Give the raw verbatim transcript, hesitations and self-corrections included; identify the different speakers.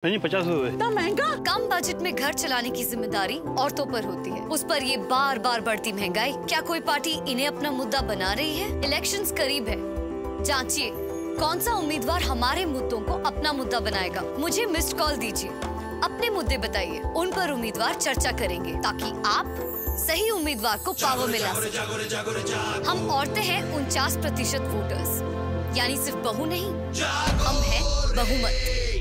Speaker 1: पचास रुपए।
Speaker 2: इतना महंगा?
Speaker 3: कम बजट में घर चलाने की जिम्मेदारी औरतों पर होती है, उस पर ये बार बार बढ़ती महंगाई। क्या कोई पार्टी इन्हें अपना मुद्दा बना रही है? इलेक्शंस करीब है, जांचिए कौन सा उम्मीदवार हमारे मुद्दों को अपना मुद्दा बनाएगा। मुझे मिस्ड कॉल दीजिए, अपने मुद्दे बताइए, उन पर उम्मीदवार चर्चा करेंगे ताकि आप सही उम्मीदवार को पावर में ला सकें। हम औरतें हैं उनचास प्रतिशत वोटर्स, यानी सिर्फ बहू नहीं, हम हैं बहुमत।